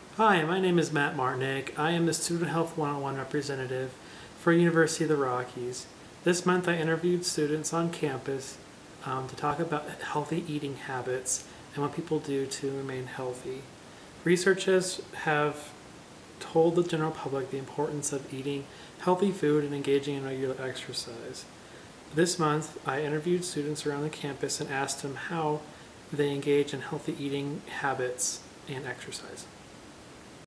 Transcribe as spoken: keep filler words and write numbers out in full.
Hi, my name is Matt Martinick. I am the Student Health one oh one representative for University of the Rockies. This month I interviewed students on campus um, to talk about healthy eating habits and what people do to remain healthy. Researchers have told the general public the importance of eating healthy food and engaging in regular exercise. This month I interviewed students around the campus and asked them how they engage in healthy eating habits and exercise.